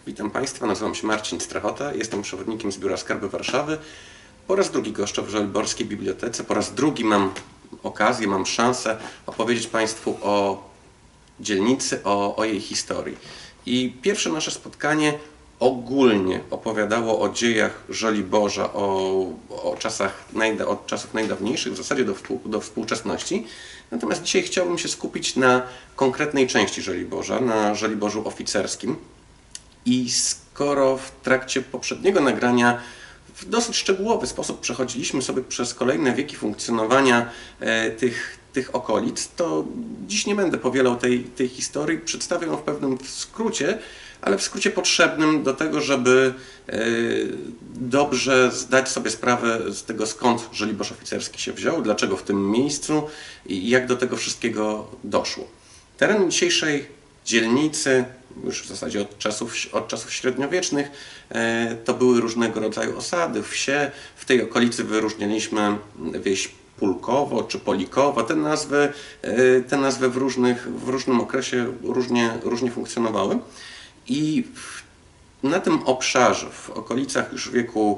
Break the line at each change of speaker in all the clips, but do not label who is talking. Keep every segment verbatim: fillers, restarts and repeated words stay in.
Witam Państwa, nazywam się Marcin Strachota, jestem przewodnikiem z Biura Skarbu Warszawy. Po raz drugi goszczę w Żoliborskiej Bibliotece, po raz drugi mam okazję, mam szansę opowiedzieć Państwu o dzielnicy, o, o jej historii. I pierwsze nasze spotkanie ogólnie opowiadało o dziejach Żoliborza, o, o czasach najda, od czasów najdawniejszych, w zasadzie do, współ, do współczesności. Natomiast dzisiaj chciałbym się skupić na konkretnej części Żoliborza, na Żoliborzu oficerskim. I skoro w trakcie poprzedniego nagrania w dosyć szczegółowy sposób przechodziliśmy sobie przez kolejne wieki funkcjonowania e, tych, tych okolic, to dziś nie będę powielał tej, tej historii, przedstawię ją w pewnym skrócie, ale w skrócie potrzebnym do tego, żeby e, dobrze zdać sobie sprawę z tego, skąd Żoliborz oficerski się wziął, dlaczego w tym miejscu i jak do tego wszystkiego doszło. Teren dzisiejszej dzielnicy, już w zasadzie od czasów, od czasów średniowiecznych, to były różnego rodzaju osady, wsie. W tej okolicy wyróżnialiśmy wieś Pulkowo czy Polikowo. Te nazwy, te nazwy w, różnych, w różnym okresie różnie, różnie funkcjonowały. I na tym obszarze, w okolicach już wieku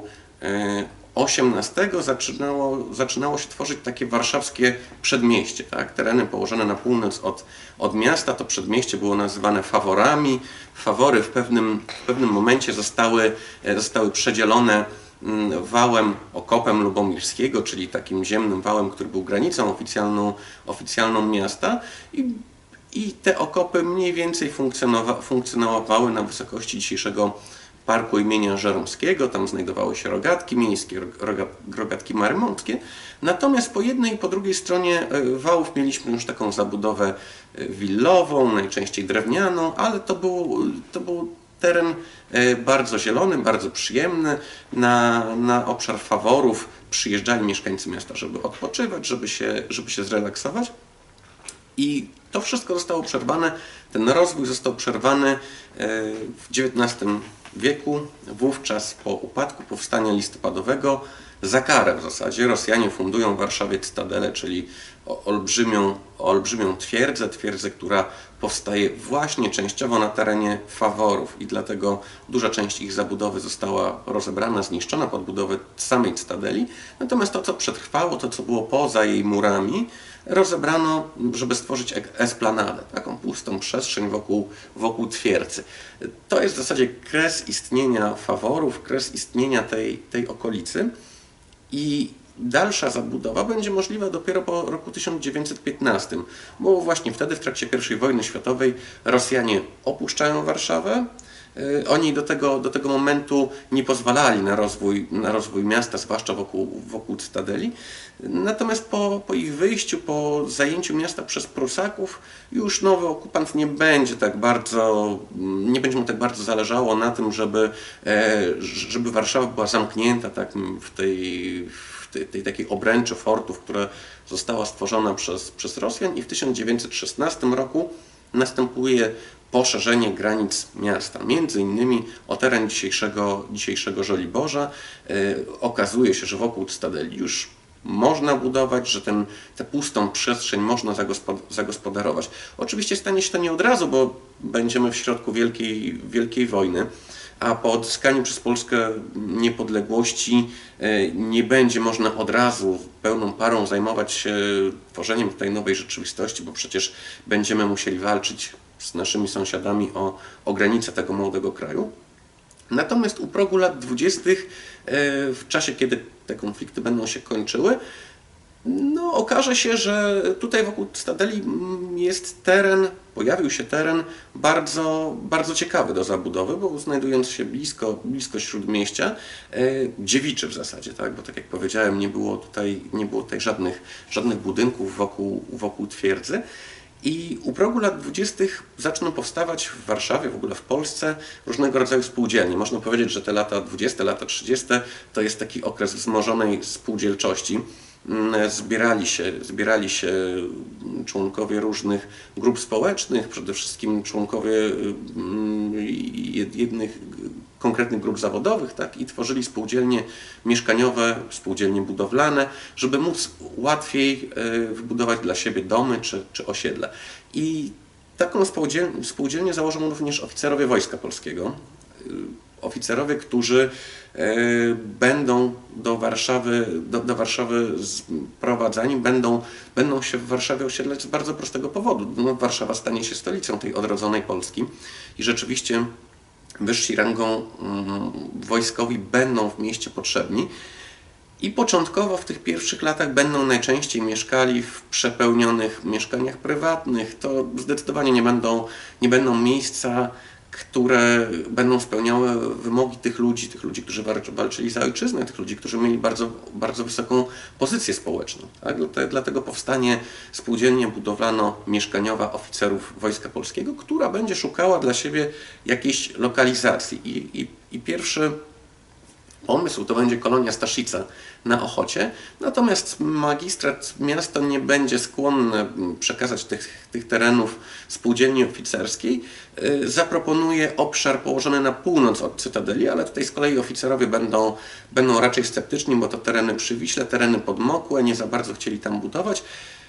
osiemnastego zaczynało, zaczynało się tworzyć takie warszawskie przedmieście. Tak? Tereny położone na północ od, od miasta, to przedmieście było nazywane faworami. Fawory w pewnym, w pewnym momencie zostały, zostały przedzielone wałem, okopem Lubomirskiego, czyli takim ziemnym wałem, który był granicą oficjalną, oficjalną miasta. I, i te okopy mniej więcej funkcjonowa, funkcjonowały na wysokości dzisiejszego parku imienia Żeromskiego, tam znajdowały się rogatki miejskie, rogatki marymąckie. Natomiast po jednej i po drugiej stronie wałów mieliśmy już taką zabudowę willową, najczęściej drewnianą, ale to był, to był teren bardzo zielony, bardzo przyjemny. Na, na obszar faworów przyjeżdżali mieszkańcy miasta, żeby odpoczywać, żeby się, żeby się zrelaksować. I to wszystko zostało przerwane, ten rozwój został przerwany w dziewiętnastym wieku, wówczas po upadku powstania listopadowego. Za karę w zasadzie Rosjanie fundują w Warszawie cytadelę, czyli olbrzymią, olbrzymią twierdzę, twierdzę, która powstaje właśnie częściowo na terenie faworów i dlatego duża część ich zabudowy została rozebrana, zniszczona pod budowę samej cytadeli. Natomiast to, co przetrwało, to, co było poza jej murami, rozebrano, żeby stworzyć esplanadę, taką pustą przestrzeń wokół, wokół twierdzy. To jest w zasadzie kres istnienia faworów, kres istnienia tej, tej okolicy i dalsza zabudowa będzie możliwa dopiero po roku tysiąc dziewięćset piętnastym, bo właśnie wtedy w trakcie pierwszej wojny światowej Rosjanie opuszczają Warszawę. Oni do tego, do tego momentu nie pozwalali na rozwój, na rozwój miasta, zwłaszcza wokół, wokół cytadeli. Natomiast po, po ich wyjściu, po zajęciu miasta przez Prusaków, już nowy okupant nie będzie tak bardzo, nie będzie mu tak bardzo zależało na tym, żeby, żeby Warszawa była zamknięta tak, w tej, w tej, tej takiej obręczy fortów, która została stworzona przez, przez Rosjan i w tysiąc dziewięćset szesnastym roku następuje poszerzenie granic miasta, między innymi o teren dzisiejszego, dzisiejszego Żoliborza. Yy, okazuje się, że wokół cytadeli już można budować, że ten, tę pustą przestrzeń można zagospodarować. Oczywiście stanie się to nie od razu, bo będziemy w środku wielkiej, wielkiej wojny, a po odzyskaniu przez Polskę niepodległości nie będzie można od razu pełną parą zajmować się tworzeniem tej nowej rzeczywistości, bo przecież będziemy musieli walczyć z naszymi sąsiadami o, o granice tego młodego kraju. Natomiast u progu lat dwudziestych, w czasie kiedy te konflikty będą się kończyły, no, okaże się, że tutaj wokół cytadeli jest teren, pojawił się teren bardzo, bardzo ciekawy do zabudowy, bo znajdując się blisko, blisko śródmieścia, dziewiczy w zasadzie, tak? Bo tak jak powiedziałem, nie było tutaj, nie było tutaj żadnych, żadnych budynków wokół, wokół twierdzy. I u progu lat dwudziestych zaczną powstawać w Warszawie, w ogóle w Polsce, różnego rodzaju spółdzielnie. Można powiedzieć, że te lata dwudzieste, lata trzydzieste to jest taki okres wzmożonej spółdzielczości. Zbierali się, zbierali się członkowie różnych grup społecznych, przede wszystkim członkowie jednych konkretnych grup zawodowych, tak, i tworzyli spółdzielnie mieszkaniowe, spółdzielnie budowlane, żeby móc łatwiej wybudować dla siebie domy czy, czy osiedla. I taką spółdzielnię, spółdzielnię założą również oficerowie Wojska Polskiego. oficerowie, którzy będą do Warszawy, do, do Warszawy sprowadzani, będą, będą się w Warszawie osiedlać z bardzo prostego powodu. No, Warszawa stanie się stolicą tej odrodzonej Polski i rzeczywiście wyżsi rangą wojskowi będą w mieście potrzebni. I początkowo w tych pierwszych latach będą najczęściej mieszkali w przepełnionych mieszkaniach prywatnych. To zdecydowanie nie będą, nie będą miejsca, które będą spełniały wymogi tych ludzi, tych ludzi, którzy walczyli za ojczyznę, tych ludzi, którzy mieli bardzo, bardzo wysoką pozycję społeczną. Tak? Dlatego powstanie spółdzielnia budowlano-mieszkaniowa oficerów Wojska Polskiego, która będzie szukała dla siebie jakiejś lokalizacji. I, i, i pierwszy pomysł to będzie kolonia Staszica na Ochocie, natomiast magistrat miasta nie będzie skłonny przekazać tych, tych terenów spółdzielni oficerskiej. Zaproponuje obszar położony na północ od Cytadeli, ale tutaj z kolei oficerowie będą, będą raczej sceptyczni, bo to tereny przy Wiśle, tereny podmokłe, nie za bardzo chcieli tam budować.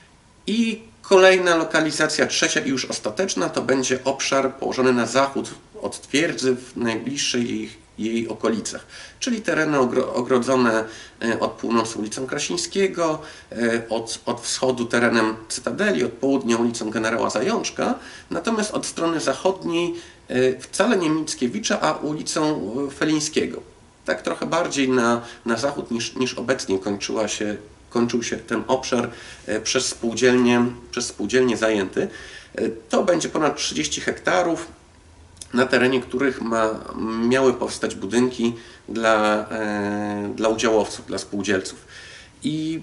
I kolejna lokalizacja, trzecia i już ostateczna, to będzie obszar położony na zachód od twierdzy w najbliższej jej jej okolicach, czyli tereny ogrodzone od północy ulicą Krasińskiego, od, od wschodu terenem Cytadeli, od południa ulicą Generała Zajączka, natomiast od strony zachodniej wcale nie Mickiewicza, a ulicą Felińskiego. Tak trochę bardziej na, na zachód niż, niż obecnie kończyła się, kończył się ten obszar przez spółdzielnię, przez spółdzielnię zajęty. To będzie ponad trzydzieści hektarów, na terenie których ma, miały powstać budynki dla, e, dla udziałowców, dla spółdzielców. I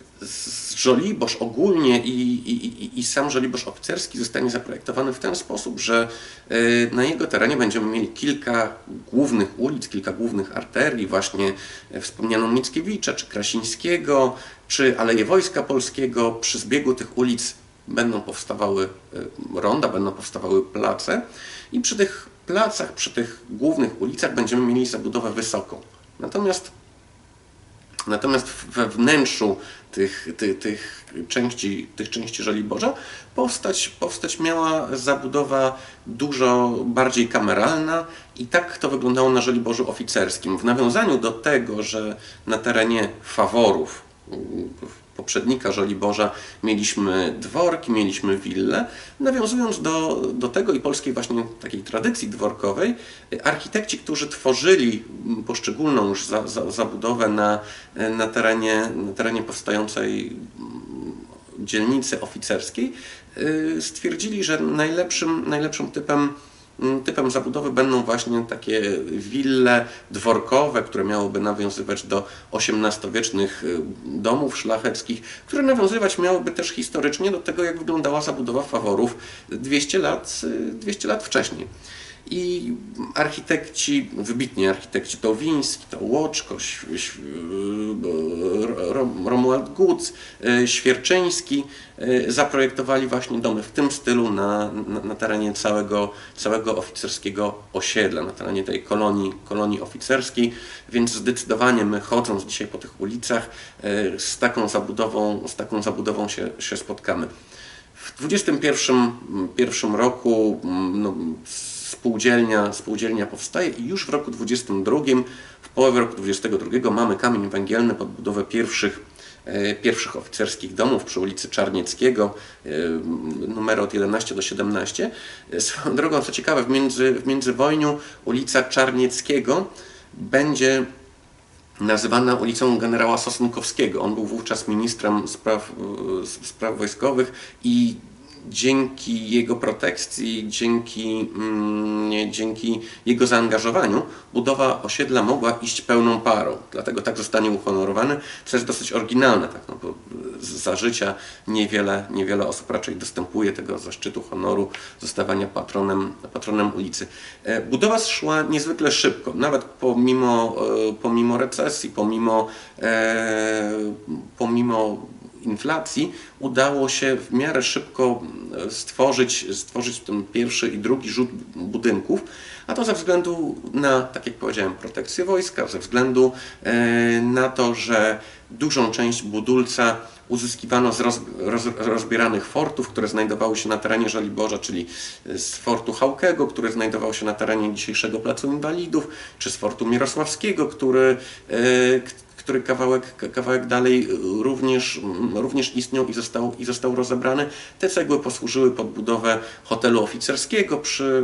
Żoliborz ogólnie i, i, i sam Żoliborz oficerski zostanie zaprojektowany w ten sposób, że e, na jego terenie będziemy mieli kilka głównych ulic, kilka głównych arterii, właśnie wspomnianą Mickiewicza, czy Krasińskiego, czy Aleje Wojska Polskiego. Przy zbiegu tych ulic będą powstawały ronda, będą powstawały place i przy tych placach, przy tych głównych ulicach będziemy mieli zabudowę wysoką. Natomiast, natomiast we wnętrzu tych, tych, tych, części, tych części Żoliborza powstać, powstać miała zabudowa dużo bardziej kameralna i tak to wyglądało na Żoliborzu oficerskim. W nawiązaniu do tego, że na terenie faworów poprzednika Żoliborza mieliśmy dworki, mieliśmy wille. Nawiązując do, do tego i polskiej właśnie takiej tradycji dworkowej, architekci, którzy tworzyli poszczególną już za, za, zabudowę na, na, terenie, na terenie powstającej dzielnicy oficerskiej, stwierdzili, że najlepszym, najlepszym typem Typem zabudowy będą właśnie takie wille dworkowe, które miałyby nawiązywać do osiemnastowiecznych domów szlacheckich, które nawiązywać miałyby też historycznie do tego, jak wyglądała zabudowa faworów dwieście lat, dwieście lat wcześniej. I architekci, wybitni architekci, to Wiński, to Łoczko, Romuald Guc, Świerczyński zaprojektowali właśnie domy w tym stylu na, na, na terenie całego, całego oficerskiego osiedla, na terenie tej kolonii, kolonii oficerskiej, więc zdecydowanie my, chodząc dzisiaj po tych ulicach, z taką zabudową, z taką zabudową się, się spotkamy. W dwudziestym pierwszym roku no, Spółdzielnia, spółdzielnia powstaje i już w roku dwudziestym drugim, w połowie roku dwudziestego drugiego mamy kamień węgielny pod budowę pierwszych, e, pierwszych oficerskich domów przy ulicy Czarnieckiego, e, numery od jedenaście do siedemnaście. Swoją drogą, co ciekawe, w, między, w międzywojniu ulica Czarnieckiego będzie nazywana ulicą generała Sosnkowskiego. On był wówczas ministrem spraw, spraw wojskowych i dzięki jego protekcji, dzięki, mm, dzięki jego zaangażowaniu budowa osiedla mogła iść pełną parą. Dlatego tak zostanie uhonorowany, co jest dosyć oryginalne, tak, no bo za życia niewiele, niewiele osób raczej dostępuje tego zaszczytu honoru zostawania patronem, patronem ulicy. Budowa szła niezwykle szybko, nawet pomimo, pomimo recesji, pomimo, e, pomimo inflacji udało się w miarę szybko stworzyć, stworzyć ten pierwszy i drugi rzut budynków, a to ze względu na, tak jak powiedziałem, protekcję wojska, ze względu na to, że dużą część Budulca uzyskiwano z roz, roz, rozbieranych fortów, które znajdowały się na terenie Żoliborza, czyli z fortu Chałkego, który znajdował się na terenie dzisiejszego Placu Inwalidów, czy z fortu Mirosławskiego, który, który kawałek, kawałek dalej również, również istniał i został, i został rozebrany. Te cegły posłużyły pod budowę hotelu oficerskiego przy,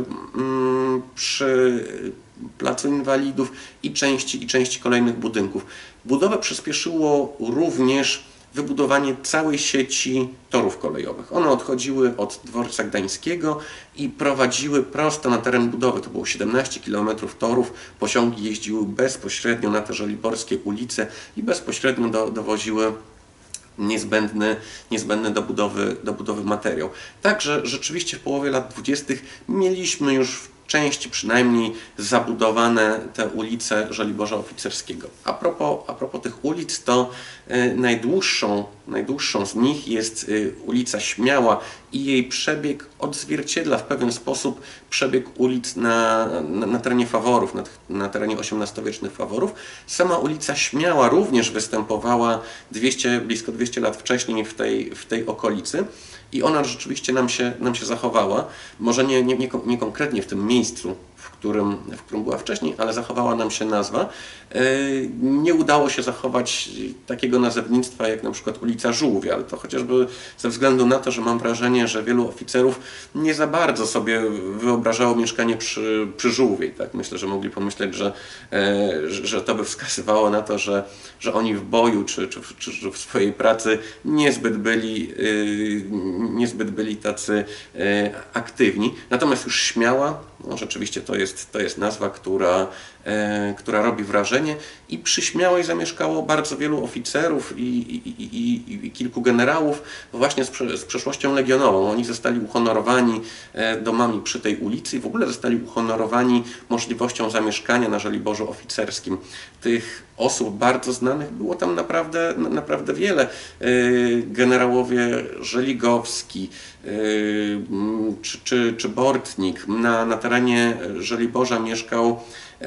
przy Placu Inwalidów i części, i części kolejnych budynków. Budowę przyspieszyło również wybudowanie całej sieci torów kolejowych. One odchodziły od dworca gdańskiego i prowadziły prosto na teren budowy. To było siedemnaście kilometrów torów. Pociągi jeździły bezpośrednio na te żoliborskie ulice i bezpośrednio do, dowoziły niezbędny, niezbędny do budowy, do budowy materiał. Także rzeczywiście w połowie lat dwudziestych mieliśmy już w części przynajmniej zabudowane te ulice Żoliborza Oficerskiego. A propos, a propos tych ulic, to y, najdłuższą, najdłuższą z nich jest y, ulica Śmiała i jej przebieg odzwierciedla w pewien sposób przebieg ulic na, na, na terenie Faworów, na, na terenie osiemnastowiecznych Faworów. Sama ulica Śmiała również występowała dwieście, blisko dwieście lat wcześniej w tej, w tej okolicy. I ona rzeczywiście nam się, nam się zachowała, może nie, nie, nie, nie konkretnie w tym miejscu, w którym, w którym była wcześniej, ale zachowała nam się nazwa. Nie udało się zachować takiego nazewnictwa jak na przykład ulica Żółwia, ale to chociażby ze względu na to, że mam wrażenie, że wielu oficerów nie za bardzo sobie wyobrażało mieszkanie przy, przy Żółwiej. Tak? Myślę, że mogli pomyśleć, że, że to by wskazywało na to, że, że oni w boju czy, czy, czy w swojej pracy niezbyt byli, niezbyt byli tacy aktywni. Natomiast już Śmiała, no rzeczywiście to jest, to jest nazwa, która, e, która robi wrażenie i przy Śmiałej zamieszkało bardzo wielu oficerów i, i, i, i kilku generałów właśnie z, z przeszłością legionową. Oni zostali uhonorowani domami przy tej ulicy i w ogóle zostali uhonorowani możliwością zamieszkania na Żoliborzu Oficerskim. Tych osób bardzo znanych było tam naprawdę, naprawdę wiele. Generałowie Żeligowski czy, czy, czy Bortnik. Na, na terenie Żoliborza mieszkał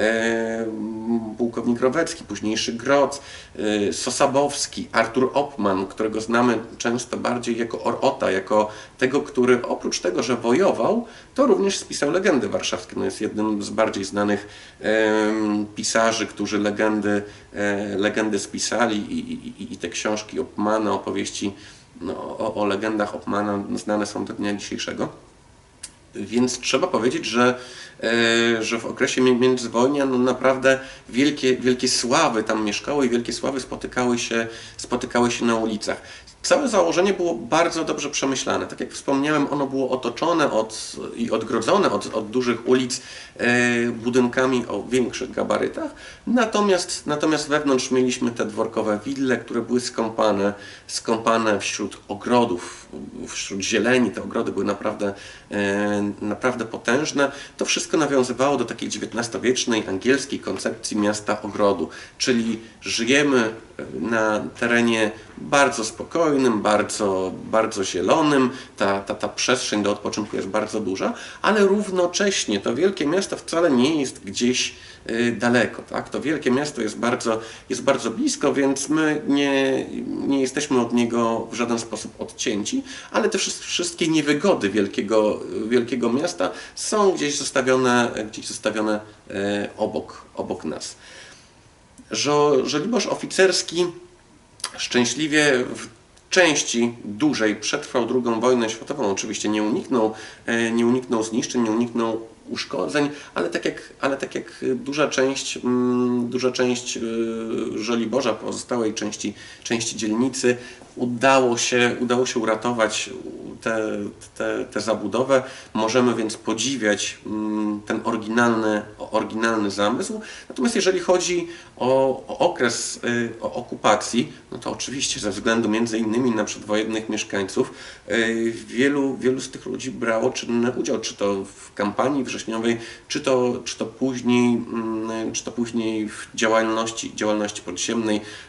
pułkownik Rowecki, późniejszy Groc, Sosabowski, Artur Opman, którego znamy często bardziej jako Orota, jako tego, który oprócz tego, że wojował, to również spisał legendy warszawskie. No jest jednym z bardziej znanych pisarzy, którzy legendy, legendy spisali i, i, i te książki Opmana, opowieści no, o, o legendach Opmana znane są do dnia dzisiejszego. Więc trzeba powiedzieć, że, że w okresie międzywojnia no naprawdę wielkie, wielkie sławy tam mieszkały i wielkie sławy spotykały się, spotykały się na ulicach. Całe założenie było bardzo dobrze przemyślane. Tak jak wspomniałem, ono było otoczone od, i odgrodzone od, od dużych ulic e, budynkami o większych gabarytach. Natomiast, natomiast wewnątrz mieliśmy te dworkowe wille, które były skąpane, skąpane wśród ogrodów, wśród zieleni. Te ogrody były naprawdę, e, naprawdę potężne. To wszystko nawiązywało do takiej dziewiętnastowiecznej angielskiej koncepcji miasta ogrodu, czyli żyjemy na terenie bardzo spokojnym, bardzo, bardzo zielonym, ta, ta, ta przestrzeń do odpoczynku jest bardzo duża, ale równocześnie to wielkie miasto wcale nie jest gdzieś daleko. Tak? To wielkie miasto jest bardzo, jest bardzo blisko, więc my nie, nie jesteśmy od niego w żaden sposób odcięci, ale te wszystkie niewygody wielkiego, wielkiego miasta są gdzieś zostawione, gdzieś zostawione obok, obok nas. Żoliborz Oficerski szczęśliwie w części dużej przetrwał drugą wojnę światową. Oczywiście nie uniknął, nie uniknął zniszczeń, nie uniknął uszkodzeń, ale tak jak, ale tak jak duża część, duża część Żoliborza, pozostałej części, części dzielnicy, udało się, udało się uratować tę te, te zabudowę. Możemy więc podziwiać ten oryginalny, oryginalny zamysł. Natomiast jeżeli chodzi o, o okres o okupacji, no to oczywiście ze względu między innymi na przedwojennych mieszkańców wielu, wielu z tych ludzi brało czynny udział, czy to w kampanii wrześniowej, czy to, czy to później, czy to później w działalności, działalności podziemnej,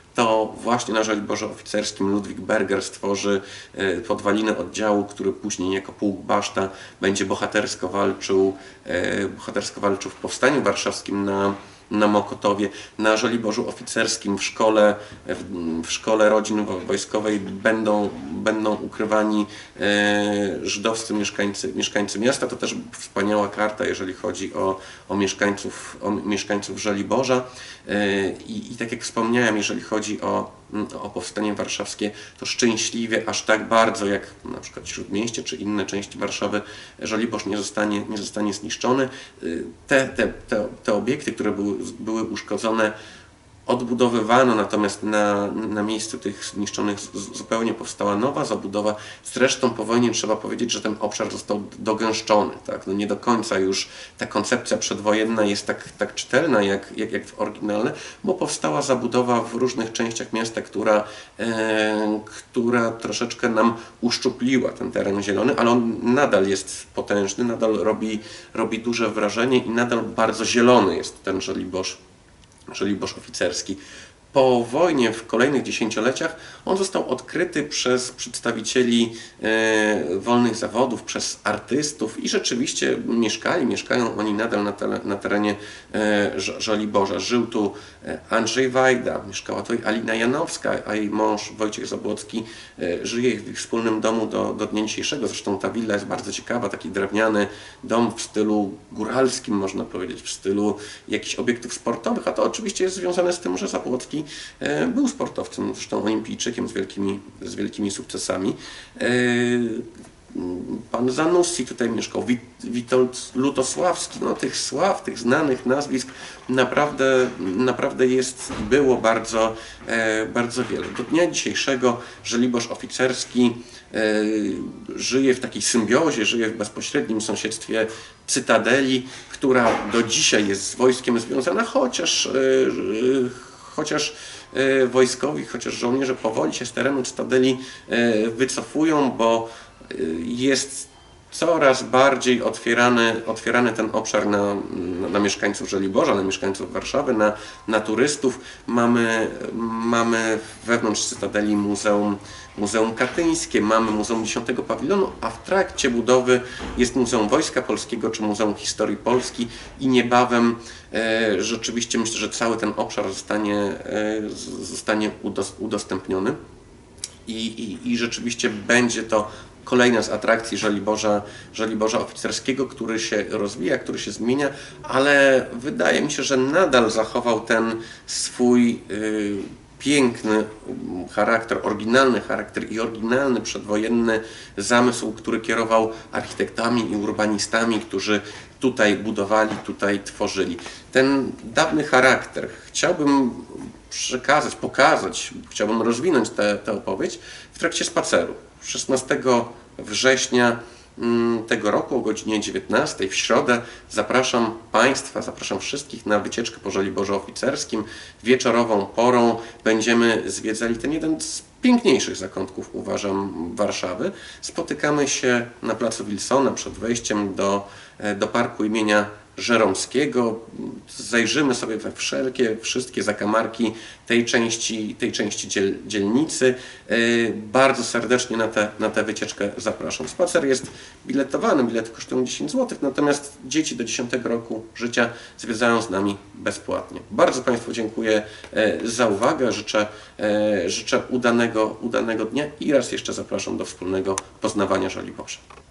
to właśnie na Żoliborzu Oficerskim Ludwik Berger stworzy podwaliny oddziału, który później jako pułk Baszta będzie bohatersko walczył, bohatersko walczył w Powstaniu Warszawskim na na Mokotowie. Na Żoliborzu Oficerskim w szkole, w szkole rodzin wojskowej będą, będą ukrywani żydowscy mieszkańcy, mieszkańcy miasta. To też wspaniała karta, jeżeli chodzi o, o, mieszkańców, o mieszkańców Żoliborza. I, I tak jak wspomniałem, jeżeli chodzi o, o powstanie warszawskie, to szczęśliwie aż tak bardzo jak na przykład Śródmieście czy inne części Warszawy Żoliborz nie zostanie, nie zostanie zniszczony. Te, te, te, te obiekty, które były, były uszkodzone, odbudowywano, natomiast na, na miejscu tych zniszczonych zupełnie powstała nowa zabudowa. Zresztą po wojnie trzeba powiedzieć, że ten obszar został dogęszczony. Tak? No nie do końca już ta koncepcja przedwojenna jest tak, tak czytelna jak, jak, jak w oryginale, bo powstała zabudowa w różnych częściach miasta, która, e, która troszeczkę nam uszczupliła ten teren zielony, ale on nadal jest potężny, nadal robi, robi duże wrażenie i nadal bardzo zielony jest ten Żoliborz. Żoliborz Oficerski. Po wojnie, w kolejnych dziesięcioleciach, on został odkryty przez przedstawicieli e, wolnych zawodów, przez artystów i rzeczywiście mieszkali, mieszkają oni nadal na, te, na terenie e, Żoliborza. Żył tu Andrzej Wajda, mieszkała tutaj Alina Janowska, a jej mąż Wojciech Zabłocki e, żyje w ich wspólnym domu do, do dnia dzisiejszego. Zresztą ta willa jest bardzo ciekawa, taki drewniany dom w stylu góralskim, można powiedzieć, w stylu jakichś obiektów sportowych, a to oczywiście jest związane z tym, że Zabłocki był sportowcem, zresztą olimpijczykiem z wielkimi, z wielkimi sukcesami. Pan Zanussi tutaj mieszkał, Witold Lutosławski, no tych sław, tych znanych nazwisk naprawdę, naprawdę jest, było bardzo, bardzo wiele. Do dnia dzisiejszego Żoliborz Oficerski żyje w takiej symbiozie, żyje w bezpośrednim sąsiedztwie Cytadeli, która do dzisiaj jest z wojskiem związana, chociaż chociaż wojskowi, chociaż żołnierze powoli się z terenu Cytadeli wycofują, bo jest coraz bardziej otwierany, otwierany ten obszar na, na, na mieszkańców Żoliborza, na mieszkańców Warszawy, na, na turystów. Mamy, mamy wewnątrz Cytadeli Muzeum, Muzeum Katyńskie, mamy Muzeum dziesiątego Pawilonu, a w trakcie budowy jest Muzeum Wojska Polskiego czy Muzeum Historii Polski i niebawem e, rzeczywiście myślę, że cały ten obszar zostanie, e, zostanie udostępniony i, i, i rzeczywiście będzie to kolejna z atrakcji Żoliborza, Żoliborza Oficerskiego, który się rozwija, który się zmienia, ale wydaje mi się, że nadal zachował ten swój y, piękny charakter, oryginalny charakter i oryginalny przedwojenny zamysł, który kierował architektami i urbanistami, którzy tutaj budowali, tutaj tworzyli. Ten dawny charakter chciałbym przekazać, pokazać, chciałbym rozwinąć tę opowieść w trakcie spaceru. szesnastego września tego roku o godzinie dziewiętnastej w środę zapraszam Państwa, zapraszam wszystkich na wycieczkę po Żoliborzu Oficerskim. Wieczorową porą będziemy zwiedzali ten jeden z piękniejszych zakątków, uważam, Warszawy. Spotykamy się na placu Wilsona przed wejściem do, do parku imienia Żeromskiego. Zajrzymy sobie we wszelkie, wszystkie zakamarki tej części, tej części dziel, dzielnicy. Bardzo serdecznie na tę na tę wycieczkę zapraszam. Spacer jest biletowany, bilety kosztują dziesięć złotych, natomiast dzieci do dziesiątego roku życia zwiedzają z nami bezpłatnie. Bardzo Państwu dziękuję za uwagę, życzę, życzę udanego, udanego dnia i raz jeszcze zapraszam do wspólnego poznawania Żoliborza.